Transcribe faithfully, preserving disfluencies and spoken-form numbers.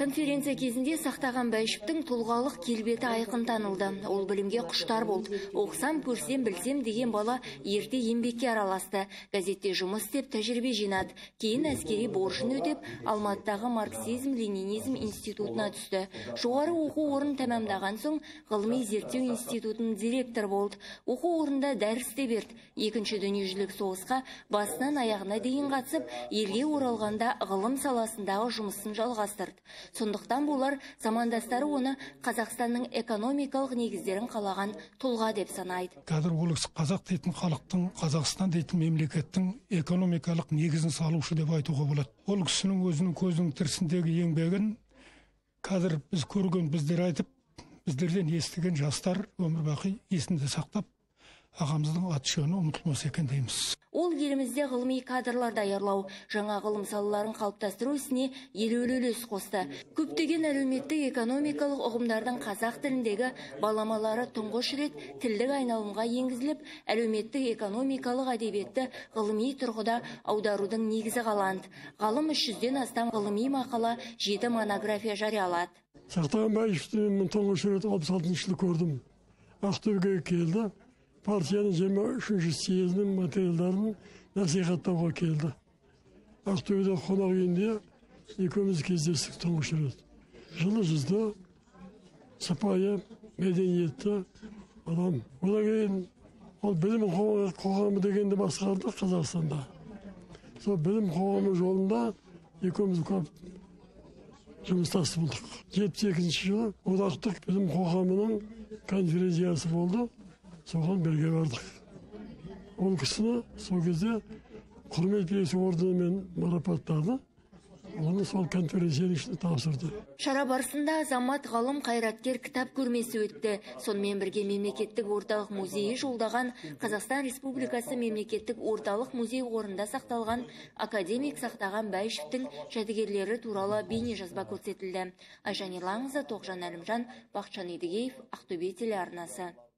Конференция кезінде Сақтаған Бәйішевтің тұлғалық келбеті айқын танылды. Ол білімге құштар болды. Оқысам, көрсем, білсем деген бала ерте еңбекке араласты. Газетте жұмыс істеп, тәжірибе жинады. Кейін әскери борышын өтеп, Алматыдағы марксизм-ленинизм институтына түсті. Жоғары оқу орнын тәмамдаған соң, ғылыми зерттеу институтының директор болды. Оқу орнында дәріс те берді. Екінші дүниежүзілік соғысқа басынан аяғына дейін қатысып, елге оралғанда ғылым саласындағы жұмысын жалғастырды. Сондықтан болар замандастары оны Қазақстанның экономикалық негіздерін қалаған тұлға деп санайды. Қазір ол қазақ дейтін халықтың, Қазақстан дейтін мемлекеттің экономикалық негізін салушы деп айтуға болады. Ол кісінің өзінің көзінің тірісіндегі еңбегін қазір біз көрген, біздер айтып, біздерден естіген жастар өмір бақи есінде сақтап, ағамыздың аты жөні ұмытылмас екен дейміз. Ол елімізде ғылыми кадрлар даярлау, жаңа ғылым салаларын қалыптастыру ісіне елеулі үлес қосты. Көптеген әлеуметтік экономикалық ұғымдардың қазақ тіліндегі баламалары тұңғыш рет тілдік айналымға енгізіліп, әлеуметтік экономикалық әдебиетті ғылыми тұрғыда аударудың негізі қаланды. Ғалым үш жүзден астам ғылыми мақала, жеті монография жариялады. Сақтаған Бәйішевті мен тұңғыш рет алпыс алтыншы жылы көрдім. Ақтөбеге келді. Партияның жиырма үшінші съезінің материалдарын насихаттауға келді. Ақтөбеде қонақ үйінде екеуміз кездестік тұңғыш рет. Жылы жүзді, сыпайы, мәдениетті адам. Одан кейін ол білім қоғамы дегенді басқарды Қазақстанда. Сол білім қоғамы жолында екеуміз көп жұмыстас болдық. жетпіс екінші жылы одақтық білім қоғамының конференциясы болды. Соған бірге бардық. Ол кісіні сол кезде құрмет белгісі орденімен марапаттады. Оны сол конференцияның ішінде тапсырды. Шара барысында азамат ғалым қайраткер кітап көрмесі өтті. Сонымен бірге мемлекеттік орталық музейі жолдаған Қазақстан Республикасы мемлекеттік орталық музей қорында сақталған академик Сақтаған Бәйішевтің жәдігерлері туралы бейне жазба көрсетілді. Айжан Ерлаңызы, Тоғжан Әлімжан, Бақытжан Едігеев, Ақтөбе телеарнасы.